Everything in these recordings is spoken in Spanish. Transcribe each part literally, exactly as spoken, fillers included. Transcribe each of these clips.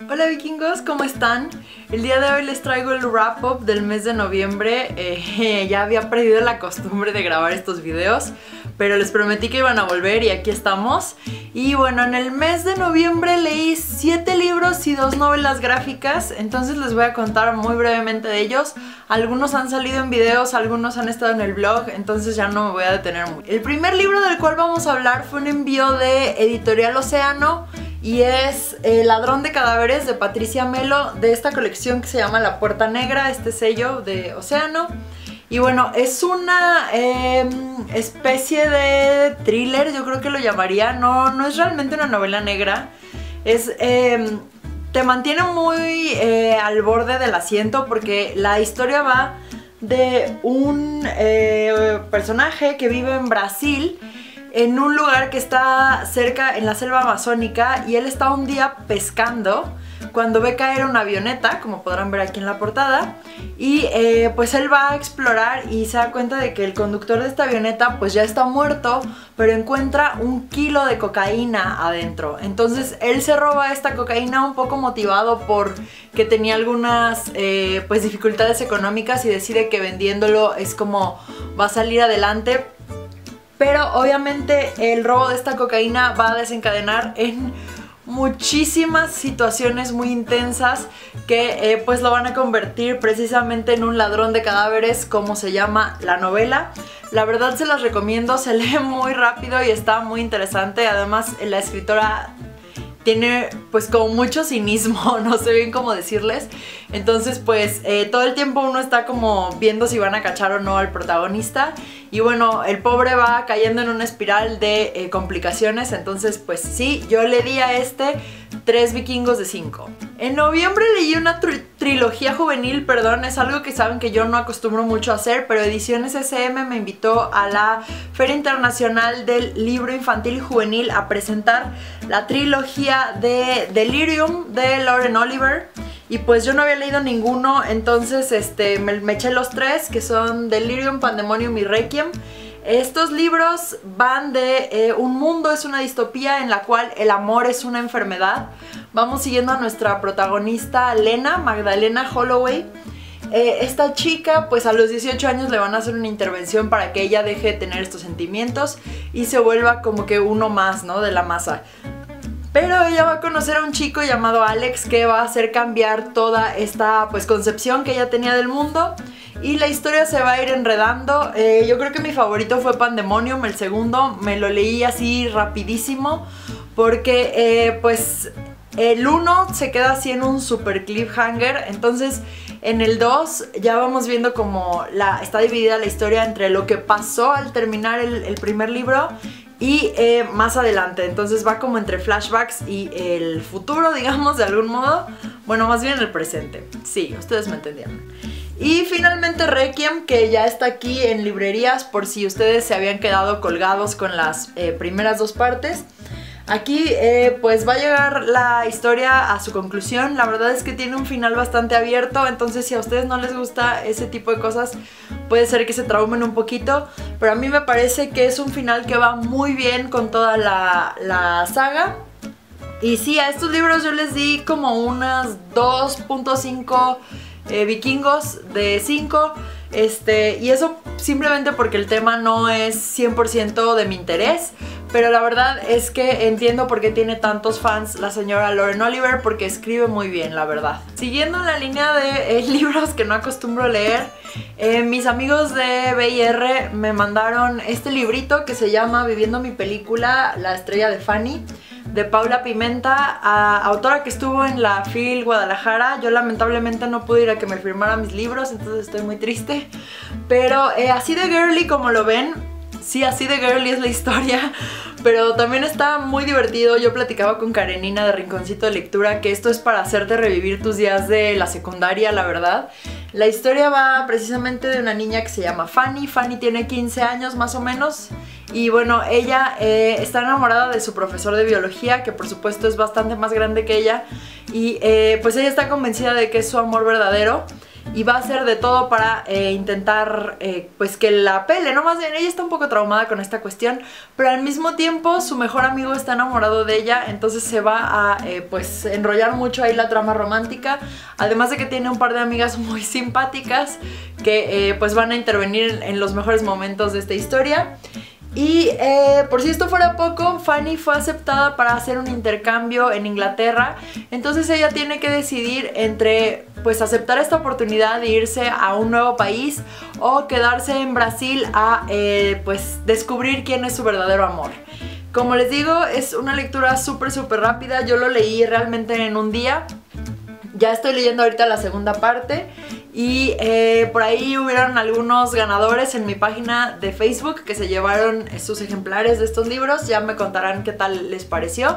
Hola vikingos, ¿cómo están? El día de hoy les traigo el wrap up del mes de noviembre. eh, Ya había perdido la costumbre de grabar estos videos, pero les prometí que iban a volver y aquí estamos. Y bueno, en el mes de noviembre leí siete libros y dos novelas gráficas, entonces les voy a contar muy brevemente de ellos. Algunos han salido en videos, algunos han estado en el blog, entonces ya no me voy a detener mucho. El primer libro del cual vamos a hablar fue un envío de Editorial Océano y es El ladrón de cadáveres de Patricia Melo, de esta colección que se llama La Puerta Negra, este sello de Océano. Y bueno, es una eh, especie de thriller, yo creo que lo llamaría. No, no es realmente una novela negra. Es, eh, te mantiene muy eh, al borde del asiento porque la historia va de un eh, personaje que vive en Brasil, en un lugar que está cerca en la selva amazónica, y él está un día pescando cuando ve caer una avioneta, como podrán ver aquí en la portada, y eh, pues él va a explorar y se da cuenta de que el conductor de esta avioneta pues ya está muerto, pero encuentra un kilo de cocaína adentro. Entonces él se roba esta cocaína un poco motivado por que tenía algunas eh, pues dificultades económicas, y decide que vendiéndolo es como va a salir adelante. Pero obviamente el robo de esta cocaína va a desencadenar en muchísimas situaciones muy intensas que eh, pues lo van a convertir precisamente en un ladrón de cadáveres, como se llama la novela. La verdad se las recomiendo, se lee muy rápido y está muy interesante. Además la escritora tiene pues como mucho cinismo, no sé bien cómo decirles. Entonces pues eh, todo el tiempo uno está como viendo si van a cachar o no al protagonista. Y bueno, el pobre va cayendo en una espiral de eh, complicaciones. Entonces pues sí, yo le di a este tres vikingos de cinco. En noviembre leí una tri trilogía juvenil, perdón, es algo que saben que yo no acostumbro mucho a hacer, pero Ediciones ese eme me invitó a la Feria Internacional del Libro Infantil y Juvenil a presentar la trilogía de Delirium de Lauren Oliver. Y pues yo no había leído ninguno, entonces este, me, me eché los tres, que son Delirium, Pandemonium y Requiem. Estos libros van de eh, un mundo, es una distopía en la cual el amor es una enfermedad. Vamos siguiendo a nuestra protagonista Lena, Magdalena Holloway. Eh, esta chica pues a los dieciocho años le van a hacer una intervención para que ella deje de tener estos sentimientos y se vuelva como que uno más, ¿no?, de la masa. Pero ella va a conocer a un chico llamado Alex que va a hacer cambiar toda esta pues concepción que ella tenía del mundo. Y la historia se va a ir enredando. eh, Yo creo que mi favorito fue Pandemonium, el segundo. Me lo leí así rapidísimo porque eh, pues el uno se queda así en un super cliffhanger. Entonces en el dos ya vamos viendo como la, está dividida la historia entre lo que pasó al terminar el, el primer libro y eh, más adelante. Entonces va como entre flashbacks y el futuro, digamos, de algún modo. Bueno, más bien el presente. Sí, ustedes me entendieron. Y finalmente Requiem, que ya está aquí en librerías por si ustedes se habían quedado colgados con las eh, primeras dos partes. Aquí eh, pues va a llegar la historia a su conclusión. La verdad es que tiene un final bastante abierto, entonces si a ustedes no les gusta ese tipo de cosas puede ser que se traumen un poquito, pero a mí me parece que es un final que va muy bien con toda la, la saga. Y sí, a estos libros yo les di como unas dos punto cinco eh, vikingos de cinco. Este, y eso simplemente porque el tema no es cien por ciento de mi interés. Pero la verdad es que entiendo por qué tiene tantos fans la señora Lauren Oliver, porque escribe muy bien, la verdad. Siguiendo en la línea de eh, libros que no acostumbro leer, eh, mis amigos de B I R me mandaron este librito que se llama Viviendo mi película, La estrella de Fanny, de Paula Pimenta, a, autora que estuvo en la FIL Guadalajara. Yo lamentablemente no pude ir a que me firmara mis libros, entonces estoy muy triste. Pero eh, así de girly como lo ven, sí, así de girly es la historia, pero también está muy divertido. Yo platicaba con Karenina de Rinconcito de Lectura que esto es para hacerte revivir tus días de la secundaria, la verdad. La historia va precisamente de una niña que se llama Fanny. Fanny tiene quince años más o menos. Y bueno, ella eh, está enamorada de su profesor de biología, que por supuesto es bastante más grande que ella. Y eh, pues ella está convencida de que es su amor verdadero. y va a hacer de todo para eh, intentar eh, pues que la pele, ¿no? Más bien ella está un poco traumada con esta cuestión, pero al mismo tiempo su mejor amigo está enamorado de ella, entonces se va a eh, pues enrollar mucho ahí la trama romántica, además de que tiene un par de amigas muy simpáticas que eh, pues van a intervenir en, en los mejores momentos de esta historia. Y eh, por si esto fuera poco, Fanny fue aceptada para hacer un intercambio en Inglaterra, entonces ella tiene que decidir entre pues aceptar esta oportunidad de irse a un nuevo país o quedarse en Brasil a eh, pues descubrir quién es su verdadero amor. Como les digo, es una lectura súper súper rápida, yo lo leí realmente en un día. Ya estoy leyendo ahorita la segunda parte y eh, por ahí hubieron algunos ganadores en mi página de Facebook que se llevaron sus ejemplares de estos libros, ya me contarán qué tal les pareció.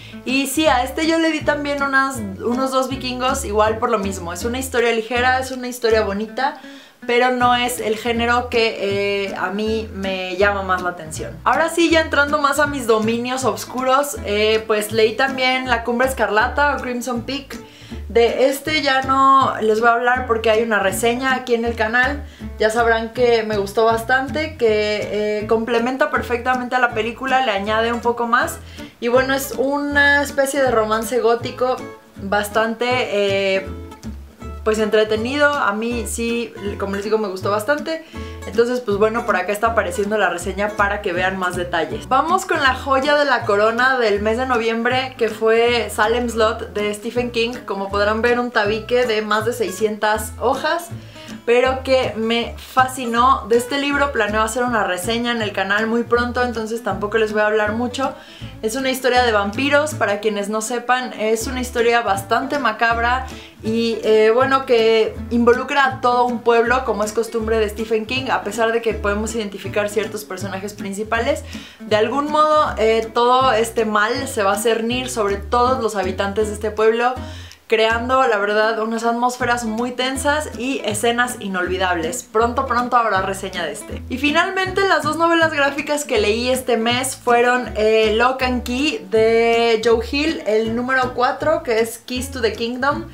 Y sí, a este yo le di también unas, unos dos vikingos, igual por lo mismo, es una historia ligera, es una historia bonita, pero no es el género que eh, a mí me llama más la atención. Ahora sí, ya entrando más a mis dominios oscuros, eh, pues leí también La Cumbre Escarlata o Crimson Peak. De este ya no les voy a hablar porque hay una reseña aquí en el canal. Ya sabrán que me gustó bastante, que eh, complementa perfectamente a la película, le añade un poco más. Y bueno, es una especie de romance gótico bastante eh, pues entretenido. A mí sí, como les digo, me gustó bastante. Entonces pues bueno, por acá está apareciendo la reseña para que vean más detalles. Vamos con la joya de la corona del mes de noviembre, que fue Salem's Lot de Stephen King. Como podrán ver, un tabique de más de seiscientas hojas, pero que me fascinó. De este libro planeo hacer una reseña en el canal muy pronto, entonces tampoco les voy a hablar mucho. Es una historia de vampiros, para quienes no sepan, es una historia bastante macabra y eh, bueno, que involucra a todo un pueblo, como es costumbre de Stephen King. A pesar de que podemos identificar ciertos personajes principales, de algún modo eh, todo este mal se va a cernir sobre todos los habitantes de este pueblo, creando, la verdad, unas atmósferas muy tensas y escenas inolvidables. Pronto, pronto habrá reseña de este. Y finalmente, las dos novelas gráficas que leí este mes fueron eh, Lock and Key de Joe Hill, el número cuatro, que es Keys to the Kingdom,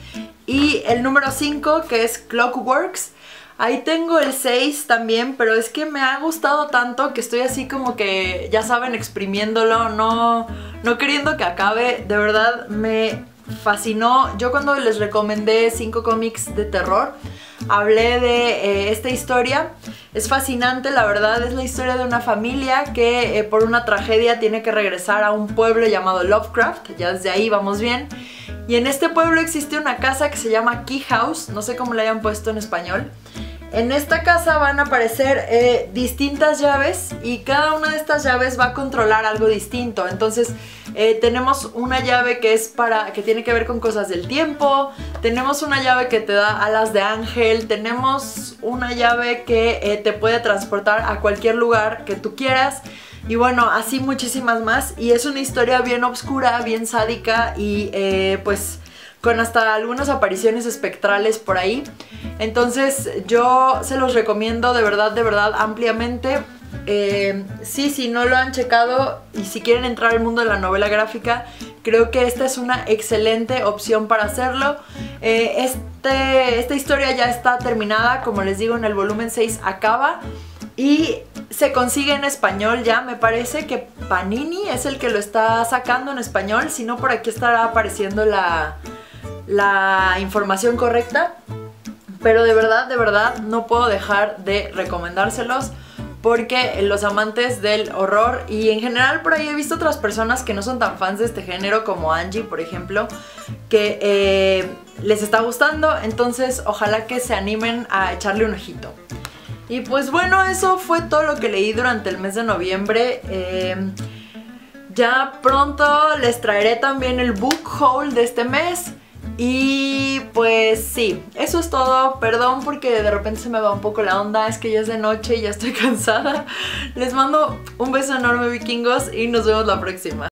y el número cinco, que es Clockworks. Ahí tengo el seis también, pero es que me ha gustado tanto que estoy así como que, ya saben, exprimiéndolo, no, no queriendo que acabe. De verdad, me fascinó. Yo cuando les recomendé cinco cómics de terror, hablé de eh, esta historia. Es fascinante, la verdad. Es la historia de una familia que eh, por una tragedia tiene que regresar a un pueblo llamado Lovecraft. Ya desde ahí vamos bien. Y en este pueblo existe una casa que se llama Key House, no sé cómo le hayan puesto en español. En esta casa van a aparecer eh, distintas llaves y cada una de estas llaves va a controlar algo distinto. Entonces eh, tenemos una llave que es para, que tiene que ver con cosas del tiempo, tenemos una llave que te da alas de ángel, tenemos una llave que eh, te puede transportar a cualquier lugar que tú quieras. Y bueno, así muchísimas más. Y es una historia bien oscura, bien sádica y eh, pues con hasta algunas apariciones espectrales por ahí. Entonces yo se los recomiendo de verdad, de verdad ampliamente. Eh, sí, si no lo han checado y si quieren entrar al mundo de la novela gráfica, creo que esta es una excelente opción para hacerlo. Eh, este, esta historia ya está terminada, como les digo, en el volumen seis acaba. Y se consigue en español ya, me parece que Panini es el que lo está sacando en español. Si no, por aquí estará apareciendo la, la información correcta. Pero de verdad, de verdad, no puedo dejar de recomendárselos, porque los amantes del horror, y en general por ahí he visto otras personas que no son tan fans de este género, como Angie, por ejemplo, que eh, les está gustando. Entonces ojalá que se animen a echarle un ojito. Y pues bueno, eso fue todo lo que leí durante el mes de noviembre. Eh, ya pronto les traeré también el book haul de este mes. Y pues sí, eso es todo. Perdón porque de repente se me va un poco la onda, es que ya es de noche y ya estoy cansada. Les mando un beso enorme, vikingos, y nos vemos la próxima.